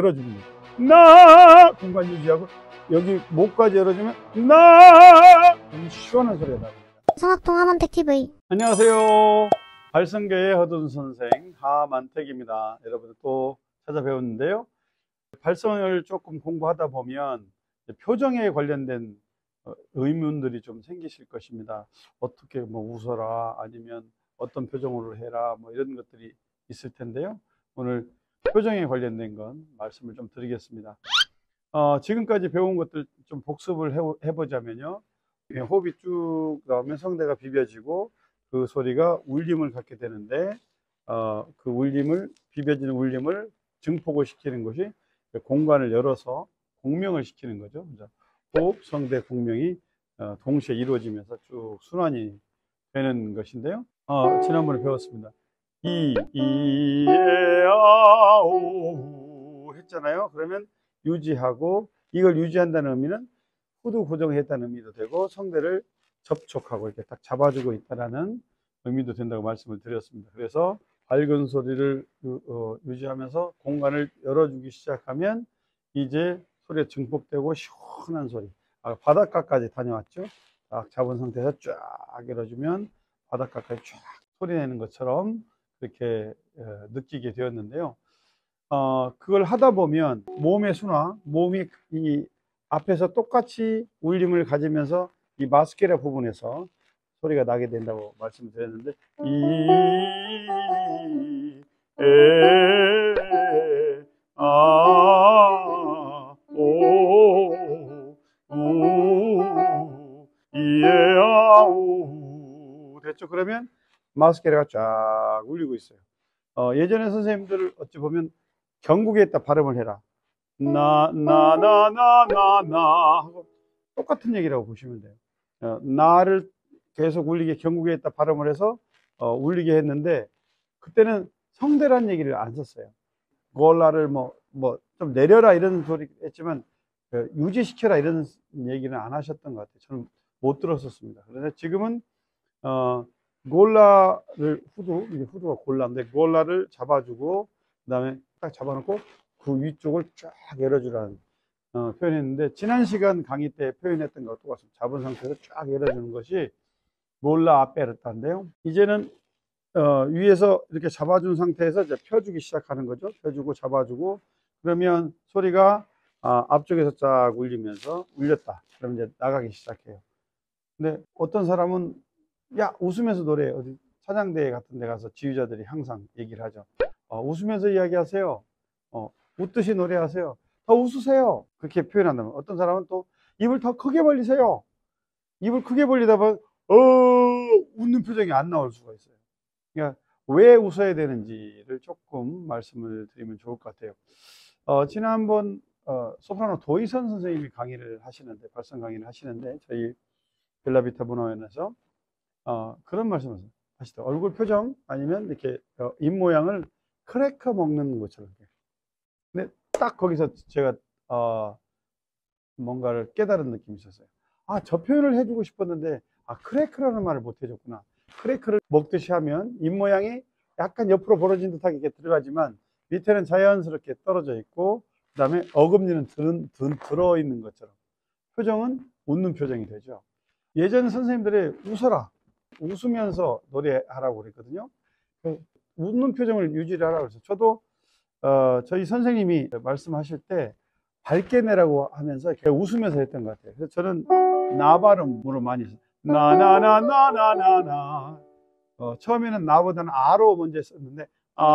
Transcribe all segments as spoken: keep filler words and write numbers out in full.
열어주는 거예요. 나 공간 유지하고 여기 목까지 열어주면 나 시원한 소리가 나옵니다. 성악동 하만택티비. 안녕하세요. 발성계의 허둔 선생 하만택입니다. 여러분 또 찾아뵈었는데요. 발성을 조금 공부하다 보면 표정에 관련된 의문들이 좀 생기실 것입니다. 어떻게 뭐 웃어라 아니면 어떤 표정으로 해라 뭐 이런 것들이 있을 텐데요. 오늘 표정에 관련된 건 말씀을 좀 드리겠습니다. 어, 지금까지 배운 것들 좀 복습을 해보자면요. 호흡이 쭉 나오면 성대가 비벼지고 그 소리가 울림을 갖게 되는데 어, 그 울림을 비벼지는 울림을 증폭을 시키는 것이 공간을 열어서 공명을 시키는 거죠. 호흡, 성대, 공명이 어, 동시에 이루어지면서 쭉 순환이 되는 것인데요. 어, 지난번에 배웠습니다. 이, 이, 에, 아, 오 했잖아요. 그러면 유지하고 이걸 유지한다는 의미는 후두 고정했다는 의미도 되고 성대를 접촉하고 이렇게 딱 잡아주고 있다는 의미도 된다고 말씀을 드렸습니다. 그래서 밝은 소리를 유, 어, 유지하면서 공간을 열어주기 시작하면 이제 소리가 증폭되고 시원한 소리. 아, 바닷가까지 다녀왔죠. 딱 잡은 상태에서 쫙 열어주면 바닷가까지 쫙 소리 내는 것처럼 그렇게 어, 느끼게 되었는데요. 어, 그걸 하다 보면 몸의 순화, 몸이 이 앞에서 똑같이 울림을 가지면서 이 마스케라 부분에서 소리가 나게 된다고 말씀드렸는데 이, 에, 아, 오, 우, 이에, 아, 오 됐죠? 그러면 마스케라가 쫙 울리고 있어요. 어, 예전에 선생님들 어찌 보면 경국에다 발음을 해라. 나, 나, 나, 나, 나, 나 하고 똑같은 얘기라고 보시면 돼요. 어, 나를 계속 울리게 경국에다 발음을 해서 어, 울리게 했는데 그때는 성대란 얘기를 안 썼어요. 골라를 뭐, 뭐 좀 내려라 이런 소리 했지만 어, 유지시켜라 이런 얘기는 안 하셨던 것 같아요. 저는 못 들었었습니다. 그런데 지금은 어, 골라를 후두, 이게 후두가 골라인데 골라를 잡아주고 그 다음에 딱 잡아놓고 그 위쪽을 쫙 열어주라는 어, 표현했는데 지난 시간 강의 때 표현했던 것과 똑같습니다. 잡은 상태에서 쫙 열어주는 것이 골라 아페르타인데요. 이제는 어, 위에서 이렇게 잡아준 상태에서 이제 펴주기 시작하는 거죠. 펴주고 잡아주고 그러면 소리가 아, 앞쪽에서 쫙 울리면서 울렸다. 그러면 이제 나가기 시작해요. 근데 어떤 사람은 야 웃으면서 노래 어디 차장대 같은 데 가서 지휘자들이 항상 얘기를 하죠. 어, 웃으면서 이야기하세요. 어, 웃듯이 노래하세요. 더 웃으세요. 그렇게 표현한다면 어떤 사람은 또 입을 더 크게 벌리세요. 입을 크게 벌리다 보면 어 웃는 표정이 안 나올 수가 있어요. 그러니까 왜 웃어야 되는지를 조금 말씀을 드리면 좋을 것 같아요. 어, 지난번 어, 소프라노 도희선 선생님이 강의를 하시는데 발성 강의를 하시는데 저희 벨라비타 문화원에서 어, 그런 말씀을 하시죠. 얼굴 표정 아니면 이렇게 어, 입 모양을 크래커 먹는 것처럼. 근데 딱 거기서 제가 어, 뭔가를 깨달은 느낌이 있었어요. 아, 저 표현을 해주고 싶었는데 아, 크래커라는 말을 못 해줬구나. 크래커를 먹듯이 하면 입 모양이 약간 옆으로 벌어진 듯하게 이렇게 들어가지만 밑에는 자연스럽게 떨어져 있고 그 다음에 어금니는 들, 들, 들어있는 것처럼 표정은 웃는 표정이 되죠. 예전 선생님들이 웃어라. 웃으면서 노래하라고 그랬거든요. 웃는 표정을 유지를 하라고 해서 저도 어, 저희 선생님이 말씀하실 때 밝게 내라고 하면서 웃으면서 했던 것 같아요. 그래서 저는 나 발음으로 많이 했어요. 나나나나나나나 어, 처음에는 나보다는 아로 먼저 했었는데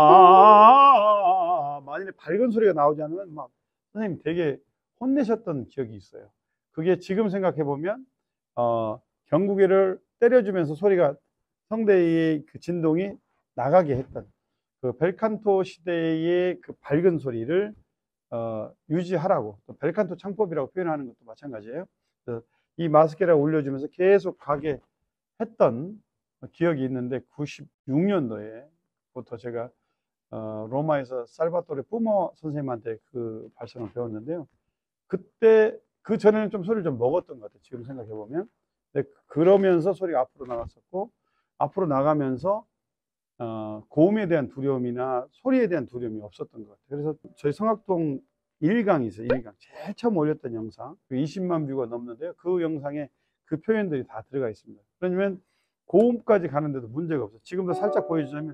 아 만일에 밝은 소리가 나오지 않으면 막 선생님 되게 혼내셨던 기억이 있어요. 그게 지금 생각해 보면 어, 경구개를 때려주면서 소리가 성대의 그 진동이 나가게 했던 그 벨칸토 시대의 그 밝은 소리를 어, 유지하라고 또 벨칸토 창법이라고 표현하는 것도 마찬가지예요. 그래서 이 마스케라 올려주면서 계속 가게 했던 기억이 있는데 구십육 년도에부터 제가 어, 로마에서 살바토레 푸모 선생님한테 그 발성을 배웠는데요. 그때 그 전에는 좀 소리를 좀 먹었던 것 같아요. 지금 생각해 보면. 그러면서 소리가 앞으로 나갔었고 앞으로 나가면서 어, 고음에 대한 두려움이나 소리에 대한 두려움이 없었던 것 같아요. 그래서 저희 성악동 일 강이 있어요. 일 강. 제일 처음 올렸던 영상. 이십만 뷰가 넘는데요. 그 영상에 그 표현들이 다 들어가 있습니다. 그러면 고음까지 가는데도 문제가 없어요. 지금도 살짝 보여주자면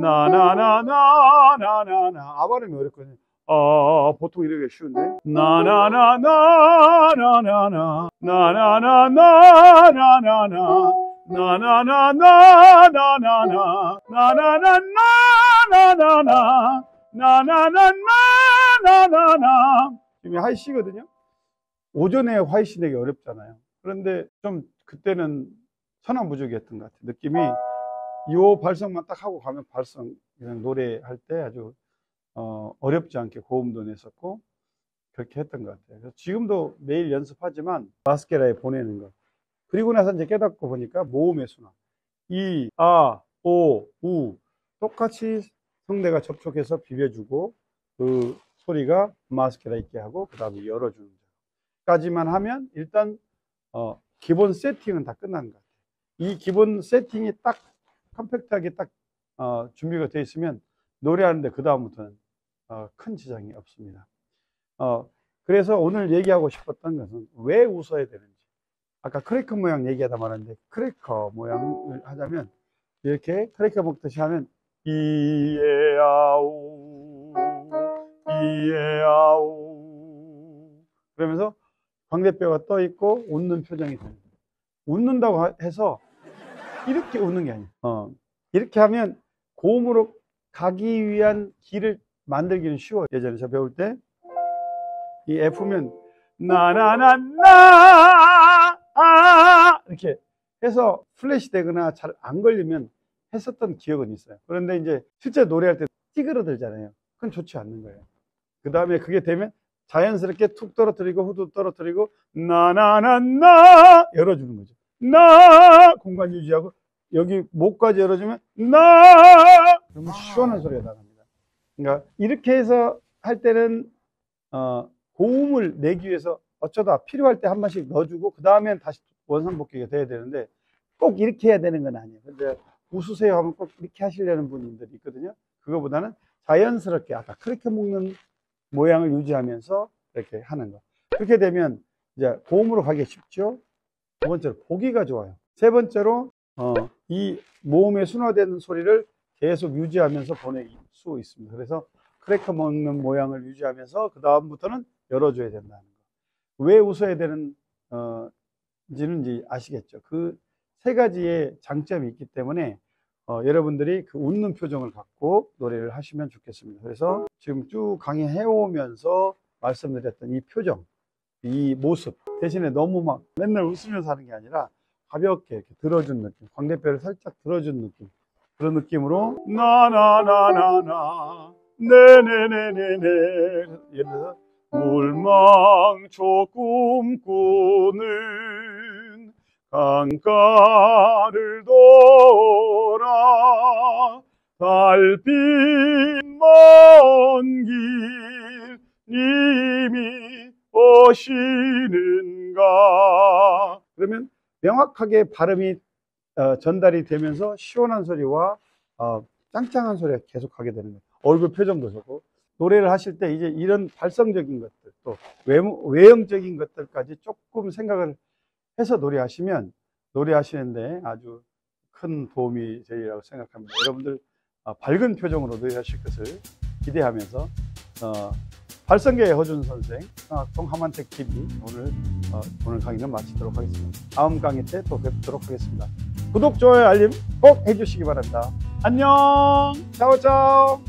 나나나나나나나 아 발음이 어렵거든요. 아 보통 이렇게 쉬운데 나나나나나나나 나나나나나나나 나나나나나나나 나나나나나나나 나나나나나나나 지금 하이씨거든요. 오전에 하이씨 내기 어렵잖아요. 그런데 좀 그때는 천하무적이었던 것 같아요. 느낌이 요 발성만 딱 하고 가면 발성 그냥 노래할 때 아주 어, 어렵지 않게 고음도 냈었고 그렇게 했던 것 같아요. 그래서 지금도 매일 연습하지만 마스케라에 보내는 거. 그리고 나서 이제 깨닫고 보니까 모음의 순화. 이, 아, 오, 우 똑같이 성대가 접촉해서 비벼주고 그 소리가 마스케라 있게 하고 그 다음에 열어주는 까지만 하면 일단 어, 기본 세팅은 다 끝난 것 같아요. 이 기본 세팅이 딱 컴팩트하게 딱 어, 준비가 되어 있으면 노래하는데 그 다음부터는 어, 큰 지장이 없습니다. 어, 그래서 오늘 얘기하고 싶었던 것은 왜 웃어야 되는지. 아까 크래커 모양 얘기하다 말았는데 크래커 모양을 하자면 이렇게 크래커 먹듯이 하면 이에아오 이에아오 그러면서 광대뼈가 떠 있고 웃는 표정이 됩니다. 웃는다고 해서 이렇게 웃는 게 아니에요. 어, 이렇게 하면 고음으로 가기 위한 길을 만들기는 쉬워요. 예전에 저 배울 때 이 F면 나나나나 아 이렇게 해서 플래시 되거나 잘 안 걸리면 했었던 기억은 있어요. 그런데 이제 실제 노래할 때 찌그러들잖아요. 그건 좋지 않는 거예요. 그 다음에 그게 되면 자연스럽게 툭 떨어뜨리고 후두 떨어뜨리고 나나나나 열어주는 거죠. 나 공간 유지하고 여기 목까지 열어주면 나 그러면 시원한 소리가 나갑니다. 그러니까 이렇게 해서 할 때는 어, 고음을 내기 위해서 어쩌다 필요할 때 한 번씩 넣어주고 그 다음엔 다시 원상복귀가 돼야 되는데 꼭 이렇게 해야 되는 건 아니에요. 근데 웃으세요 하면 꼭 이렇게 하시려는 분들이 있거든요. 그거보다는 자연스럽게 아까 그렇게 먹는 모양을 유지하면서 이렇게 하는 거. 그렇게 되면 이제 고음으로 가기가 쉽죠. 두 번째로 보기가 좋아요. 세 번째로 어, 이 모음에 순화되는 소리를 계속 유지하면서 보낼 수 있습니다. 그래서 크래커 먹는 모양을 유지하면서 그 다음부터는 열어줘야 된다는 거. 왜 웃어야 되는지는 어, 이제 아시겠죠. 그 세 가지의 장점이 있기 때문에 어, 여러분들이 그 웃는 표정을 갖고 노래를 하시면 좋겠습니다. 그래서 지금 쭉 강의해 오면서 말씀드렸던 이 표정, 이 모습 대신에 너무 막 맨날 웃으면서 하는 게 아니라 가볍게 이렇게 들어준 느낌, 광대뼈를 살짝 들어준 느낌, 그런 느낌으로 나나나나나 네네네네네 예를 들어서 물망초 꿈꾸는 강가를 돌아 달빛 먼 길 님이 오시는가 그러면 명확하게 발음이 어, 전달이 되면서 시원한 소리와 어, 짱짱한 소리가 계속 하게 되는 거예요. 얼굴 표정도 좋고 노래를 하실 때 이제 이런 발성적인 것들 또 외형적인 것들까지 조금 생각을 해서 노래하시면 노래하시는데 아주 큰 도움이 되리라고 생각합니다. 여러분들 어, 밝은 표정으로 노래하실 것을 기대하면서 어, 발성계의 허준 선생, 성악동 하만택 티비 오늘 어, 오늘 강의는 마치도록 하겠습니다. 다음 강의 때 또 뵙도록 하겠습니다. 구독, 좋아요, 알림 꼭 해주시기 바랍니다. 안녕, 짜오짜오.